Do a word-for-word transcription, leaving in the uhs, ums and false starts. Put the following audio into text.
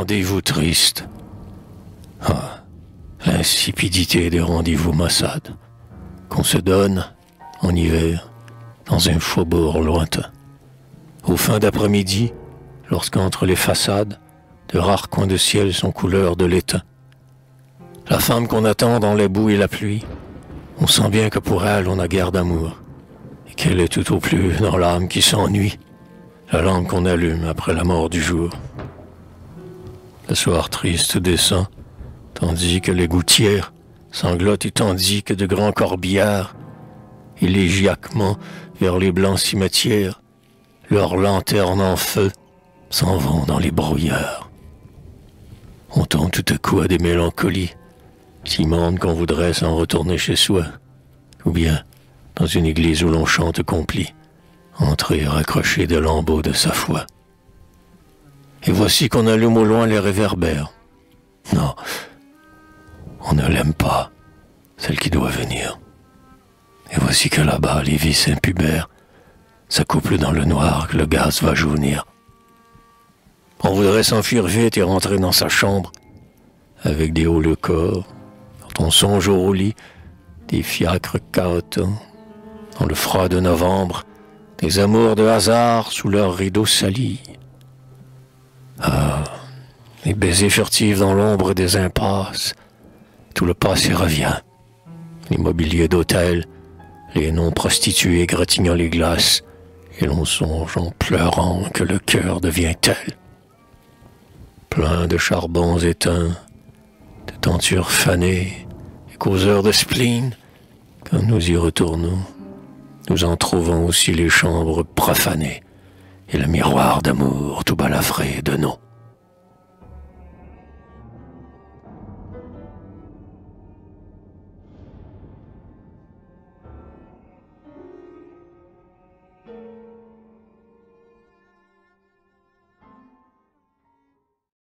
rendez-vous tristes. Ah, l'insipidité des rendez-vous maussades qu'on se donne en hiver dans un faubourg lointain. Au fin d'après-midi, lorsqu'entre les façades, de rares coins de ciel sont couleur de l'étain. La femme qu'on attend dans les boues et la pluie, on sent bien que pour elle on a guère d'amour, et qu'elle est tout au plus dans l'âme qui s'ennuie, la lampe qu'on allume après la mort du jour. Le soir triste descend, tandis que les gouttières sanglotent et tandis que de grands corbillards, élégiaquement vers les blancs cimetières, leurs lanternes en feu s'en vont dans les brouillards. On tombe tout à coup à des mélancolies, si mondes qu'on voudrait s'en retourner chez soi, ou bien dans une église où l'on chante compli, entrer raccroché de lambeaux de sa foi. Et voici qu'on allume au loin les réverbères. Non, on ne l'aime pas, celle qui doit venir. Et voici que là-bas, les vis impubères s'accouplent dans le noir que le gaz va jaunir. On voudrait s'enfuir vite et rentrer dans sa chambre, avec des hauts le corps, quand on songe au lit, des fiacres cahotants, dans le froid de novembre, des amours de hasard sous leurs rideaux salis. Ah, les baisers furtifs dans l'ombre des impasses, tout le passé revient, les mobiliers d'hôtel, les noms prostituées égratignant les glaces, et l'on songe en pleurant que le cœur devient tel. Plein de charbons éteints, de tentures fanées, et causeurs de spleen, quand nous y retournons, nous en trouvons aussi les chambres profanées, et le miroir d'amour tout balafré de noms.